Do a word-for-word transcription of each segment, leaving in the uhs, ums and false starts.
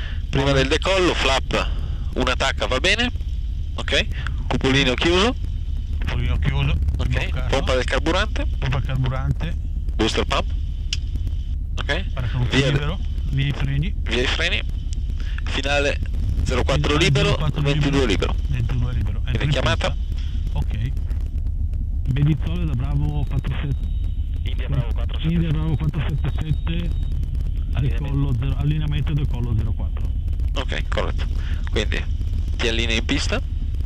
Prima del decollo, flap, una tacca va bene, ok, cupolino chiuso, Cupolino chiuso. ok, bloccato. pompa del carburante, Pompa carburante. booster pump, ok, Paracadute via, libero. Via i freni. via i freni, finale zero quattro libero, zero quattro ventidue libero, ventidue libero. Entro quindi in chiamata, pista. Ok. Bedizzole da Bravo quattro sette. India Bravo quattro sette. India Bravo quattro sette sette. Decollo zero, allineamento decollo zero quattro. ok, corretto, quindi ti allinei in pista,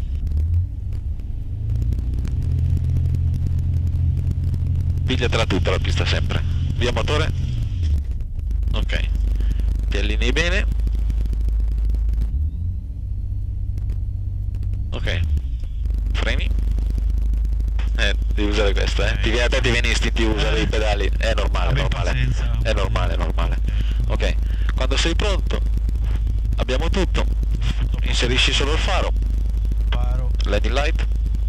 pigliatela tutta la pista sempre, via motore, ok, ti allinei bene, ok, freni, eh, devi usare questo, eh, ti, a te ti viene istintivo usare i pedali, è normale, Vabbè, normale, pazienza. è normale, normale, ok, quando sei pronto, abbiamo tutto, inserisci solo il faro, Paro. landing light,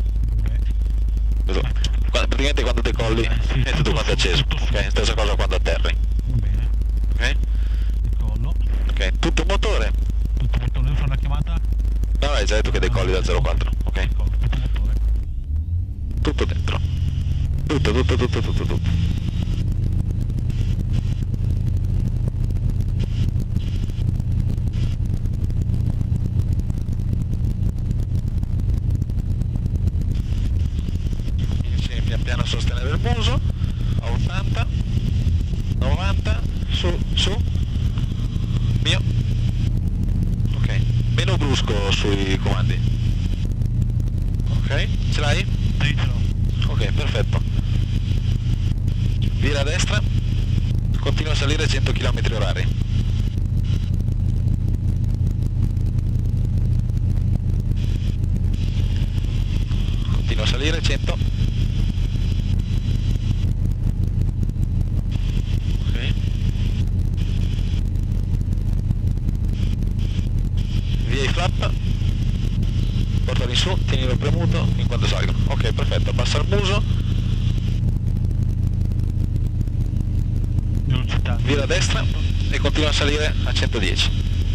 Ok. Qua- praticamente quando decolli Eh, sì, è tutto tutto quanto su, acceso, tutto su. ok, stessa cosa quando atterri, Va bene. ok, Decollo. ok, tutto motore, Tutto motore. Devo fare la chiamata? no, hai già detto che decolli da zero quattro, ok, Decollo. Tutto motore. tutto dentro, tutto, tutto, tutto, tutto, tutto. Inizi pian piano a sostenere il muso, a ottanta, novanta, su, su, mio, ok, meno brusco sui comandi, ok, ce l'hai? Sì, ce l'ho. Ok, perfetto. Vira a destra, continua a salire cento chilometri orari. Continua a salire cento. Ok. Via i flap. Portali su, tienilo premuto fin quando salgono. Ok, perfetto, abbassa il muso, Velocità. vira a destra e continua a salire a centodieci.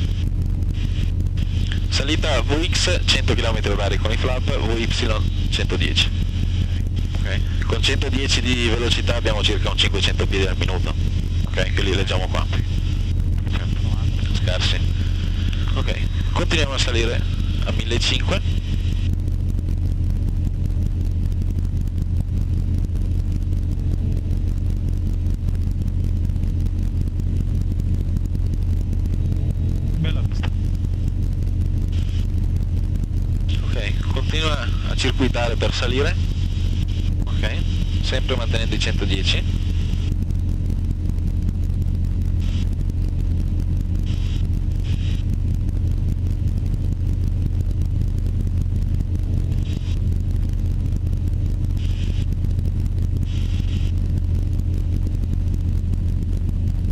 Salita V X cento chilometri orari con i flap, V Y centodieci. Ok, con centodieci di velocità abbiamo circa un cinquecento piedi al minuto. Ok, che li leggiamo qua. Scarsi. Ok, continuiamo a salire a millecinquecento. Bella pista. Ok, continua a circuitare per salire, ok, sempre mantenendo i centodieci,